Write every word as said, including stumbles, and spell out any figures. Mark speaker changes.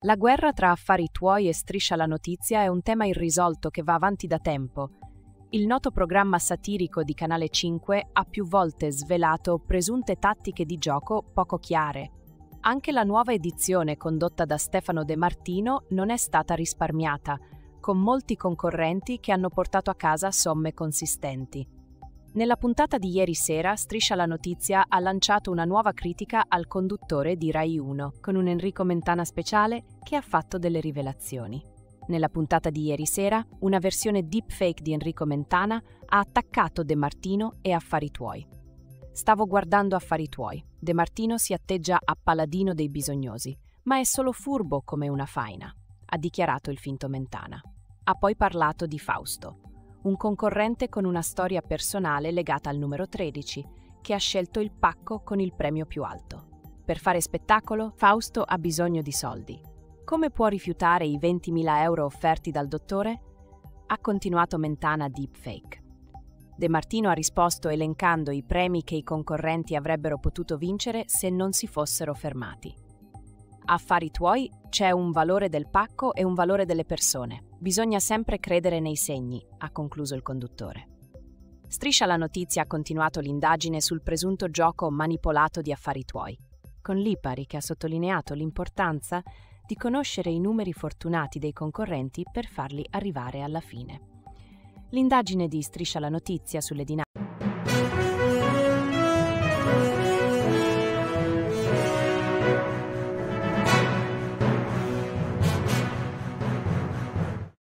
Speaker 1: La guerra tra Affari tuoi e Striscia la notizia è un tema irrisolto che va avanti da tempo. Il noto programma satirico di Canale cinque ha più volte svelato presunte tattiche di gioco poco chiare. Anche la nuova edizione condotta da Stefano De Martino non è stata risparmiata, con molti concorrenti che hanno portato a casa somme consistenti. Nella puntata di ieri sera, Striscia la notizia ha lanciato una nuova critica al conduttore di Rai uno, con un Enrico Mentana speciale che ha fatto delle rivelazioni. Nella puntata di ieri sera, una versione deepfake di Enrico Mentana ha attaccato De Martino e Affari tuoi. Stavo guardando Affari tuoi. De Martino si atteggia a paladino dei bisognosi, ma è solo furbo come una faina, ha dichiarato il finto Mentana. Ha poi parlato di Fausto, un concorrente con una storia personale legata al numero tredici, che ha scelto il pacco con il premio più alto. Per fare spettacolo, Fausto ha bisogno di soldi. Come può rifiutare i ventimila euro offerti dal dottore? Ha continuato Mentana deepfake. De Martino ha risposto elencando i premi che i concorrenti avrebbero potuto vincere se non si fossero fermati. Affari tuoi, c'è un valore del pacco e un valore delle persone. Bisogna sempre credere nei segni, ha concluso il conduttore. Striscia la notizia ha continuato l'indagine sul presunto gioco manipolato di Affari tuoi, con Lipari che ha sottolineato l'importanza di conoscere i numeri fortunati dei concorrenti per farli arrivare alla fine. L'indagine di Striscia la notizia sulle dinamiche